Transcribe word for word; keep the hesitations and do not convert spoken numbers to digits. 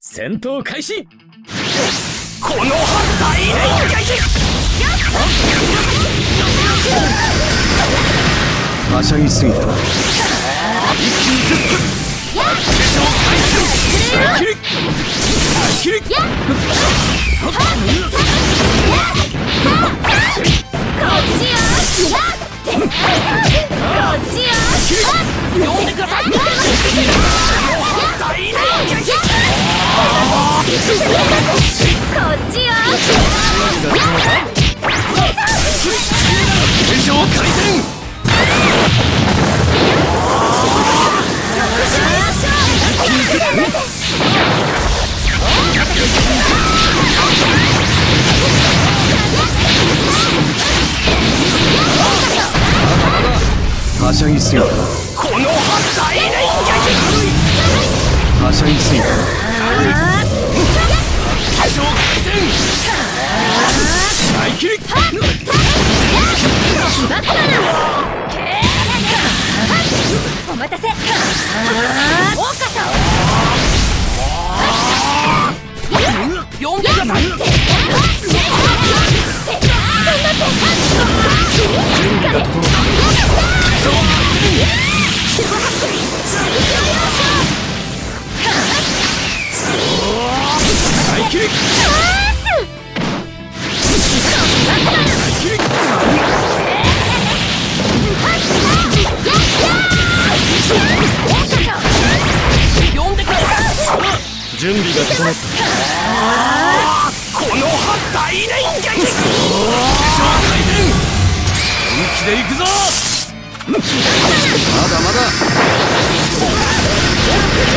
戦闘開始。 この大連撃。 はしゃぎすぎた。 一気にグッグ大切り大切りこっちよこっちよ呼んでください。大連撃こっちよ天井回転はしゃぎすぎた。 この大連撃はしゃぎすぎた。 天井回転大切りお待たせ。おかさ呼んでください。大切り呼んでください。 準備が整った。 この大連撃回転本気で行くぞ。 まだまだ。